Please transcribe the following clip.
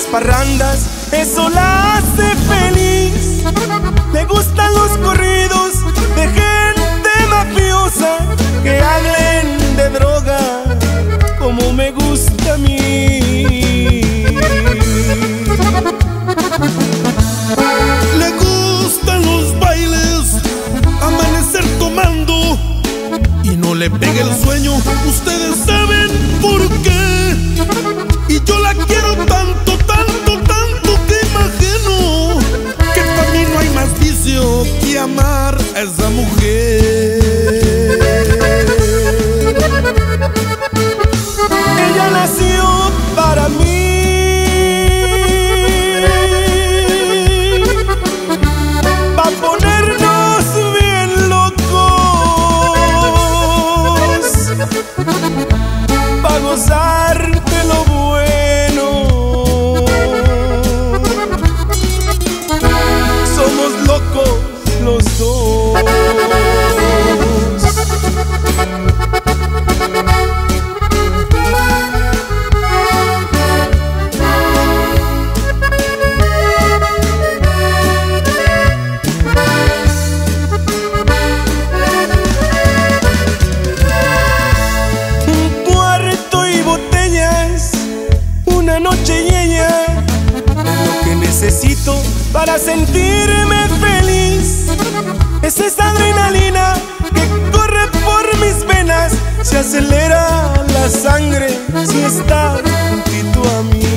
parrandas, eso la hace feliz. Le gustan los corridos de gente mafiosa que hablen de droga como me gusta a mí. Le gustan los bailes, amanecer tomando y no le pegue el sueño. Ustedes saben por qué. Y yo la quiero tanto, tanto, tanto que imagino que para mí no hay más vicio que amar a esa mujer. Ella nació para mí, pa' ponernos bien locos, pa' gozar de lo bueno. Somos locos los dos. Noche y ella es lo que necesito para sentirme feliz. Es esa adrenalina que corre por mis venas, se acelera la sangre si está juntito a mí.